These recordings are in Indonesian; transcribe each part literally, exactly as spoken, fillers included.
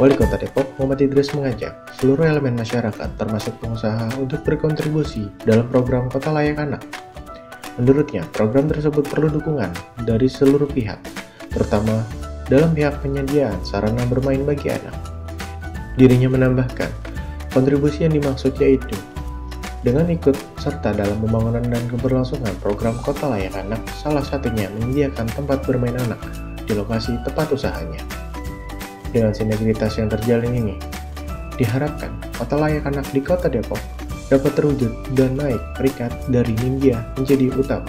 Wali Kota Depok Muhammad Idris mengajak seluruh elemen masyarakat termasuk pengusaha untuk berkontribusi dalam program Kota Layak Anak. Menurutnya, program tersebut perlu dukungan dari seluruh pihak, terutama dalam pihak penyediaan sarana bermain bagi anak. Dirinya menambahkan, kontribusi yang dimaksud yaitu dengan ikut serta dalam pembangunan dan keberlangsungan program Kota Layak Anak, salah satunya menyediakan tempat bermain anak di lokasi tempat usahanya. Dengan sinergitas yang terjalin ini, diharapkan Kota Layak Anak di Kota Depok dapat terwujud dan naik peringkat dari Nindya menjadi utama.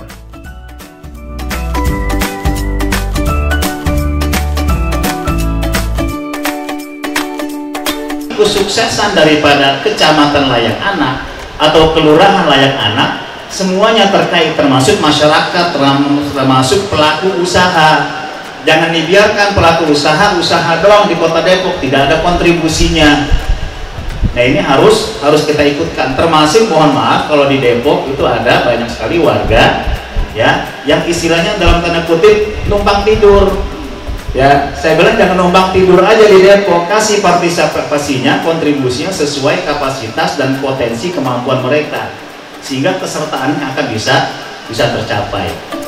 Kesuksesan daripada Kecamatan Layak Anak atau Kelurahan Layak Anak semuanya terkait, termasuk masyarakat, termasuk pelaku usaha. Jangan dibiarkan pelaku usaha usaha doang di Kota Depok, tidak ada kontribusinya. Nah, ini harus harus kita ikutkan. Termasuk mohon maaf kalau di Depok itu ada banyak sekali warga ya yang istilahnya dalam tanda kutip numpang tidur. Ya, saya bilang jangan numpang tidur aja di Depok, kasih partisipasinya, kontribusinya sesuai kapasitas dan potensi kemampuan mereka, sehingga kesertaannya akan bisa bisa tercapai.